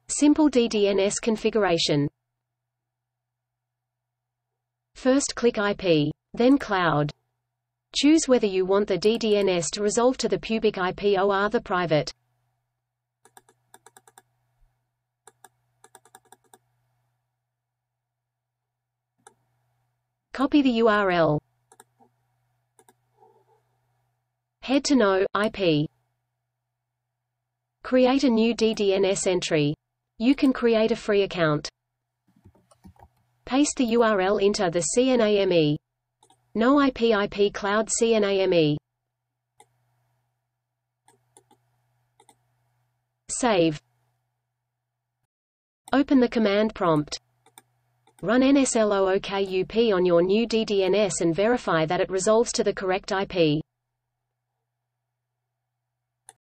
Simple DDNS configuration. First click IP. Then Cloud. Choose whether you want the DDNS to resolve to the PUBIC IP or the private. Copy the URL. Head to NO.IP. Create a new DDNS entry. You can create a free account. Paste the URL into the CNAME. NO.IP IP Cloud CNAME. Save. Open the command prompt. Run NSLOOKUP on your new DDNS and verify that it resolves to the correct IP.